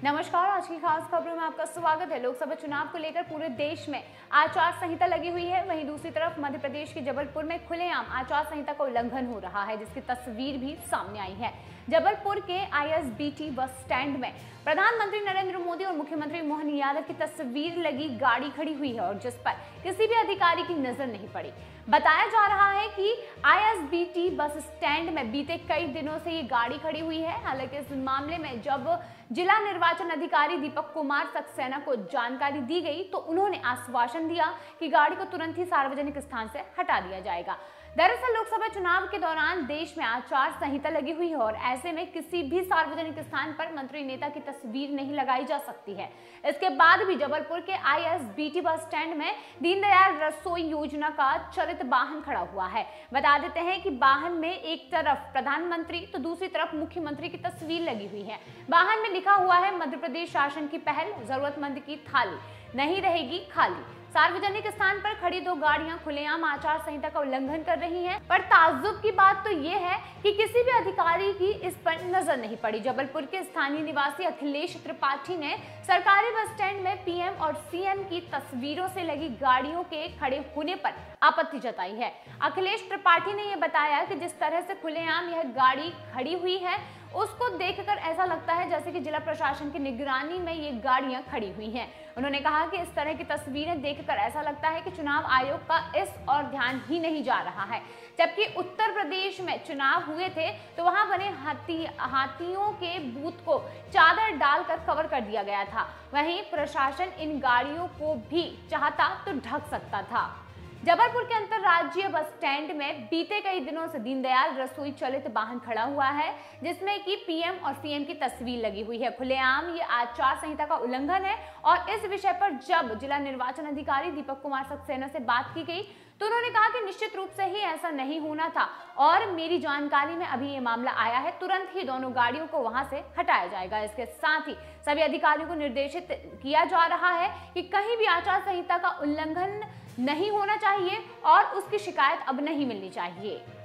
नमस्कार, आज की खास खबरों में आपका स्वागत है। लोकसभा चुनाव को लेकर पूरे देश में आचार संहिता लगी हुई है। वहीं दूसरी तरफ मध्य प्रदेश के जबलपुर में खुलेआम आचार संहिता का उल्लंघन हो रहा है, जिसकी तस्वीर भी सामने आई है। जबलपुर के आईएसबीटी बस स्टैंड में प्रधानमंत्री नरेंद्र मोदी और मुख्यमंत्री मोहन यादव की तस्वीर लगी गाड़ी खड़ी हुई है और जिस पर किसी भी अधिकारी की नजर नहीं पड़ी। बताया जा रहा है कि आईएसबीटी बस स्टैंड में बीते कई दिनों से ये गाड़ी खड़ी हुई है। हालांकि इस मामले में जब जिला निर्वाचन अधिकारी दीपक कुमार सक्सेना को जानकारी दी गई तो उन्होंने आश्वासन दिया कि गाड़ी को तुरंत ही सार्वजनिक स्थान से हटा दिया जाएगा। दरअसल लोकसभा चुनाव के दौरान देश में आचार संहिता लगी हुई है और ऐसे में किसी भी सार्वजनिक स्थान पर मंत्री नेता की तस्वीर नहीं लगाई जा सकती है। इसके बाद भी जबलपुर के आईएसबीटी बस स्टैंड में दीनदयाल रसोई योजना का चलित वाहन खड़ा हुआ है। बता देते हैं कि वाहन में एक तरफ प्रधानमंत्री तो दूसरी तरफ मुख्यमंत्री की तस्वीर लगी हुई है। वाहन में लिखा हुआ है, मध्य प्रदेश शासन की पहल, जरूरतमंद की थाली नहीं रहेगी खाली। सार्वजनिक स्थान पर खड़ी दो गाड़ियां खुलेआम आचार संहिता का उल्लंघन कर रही हैं। पर ताज्जुब की बात तो ये है कि किसी भी अधिकारी की इस पर नजर नहीं पड़ी। जबलपुर के स्थानीय निवासी अखिलेश त्रिपाठी ने सरकारी बस स्टैंड में पीएम और सीएम की तस्वीरों से लगी गाड़ियों के खड़े होने पर आपत्ति जताई है। अखिलेश त्रिपाठी ने यह बताया कि जिस तरह से खुलेआम यह गाड़ी खड़ी हुई है उसको देखकर ऐसा लगता है जैसे कि जिला प्रशासन की निगरानी में ये गाड़ियां खड़ी हुई हैं। उन्होंने कहा कि इस तरह की तस्वीरें देखकर ऐसा लगता है कि चुनाव आयोग का इस और ध्यान ही नहीं जा रहा है। जबकि उत्तर प्रदेश में चुनाव हुए थे तो वहां बने हाथियों के बूथ को चादर डालकर कवर कर दिया गया था। वहीं प्रशासन इन गाड़ियों को भी चाहता तो ढक सकता था। जबलपुर के अंतरराज्यीय बस स्टैंड में बीते कई दिनों से दीनदयाल रसोई चलित वाहन खड़ा हुआ है, जिसमें कि पीएम और सीएम की तस्वीर लगी हुई है। खुलेआम ये आचार संहिता का उल्लंघन है और इस विषय पर जब जिला निर्वाचन अधिकारी दीपक कुमार सक्सेना से बात की गई तो उन्होंने कहा कि निश्चित रूप से ही ऐसा नहीं होना था और मेरी जानकारी में अभी ये मामला आया है, तुरंत ही दोनों गाड़ियों को वहां से हटाया जाएगा। इसके साथ ही सभी अधिकारियों को निर्देशित किया जा रहा है कि कहीं भी आचार संहिता का उल्लंघन नहीं होना चाहिए और उसकी शिकायत अब नहीं मिलनी चाहिए।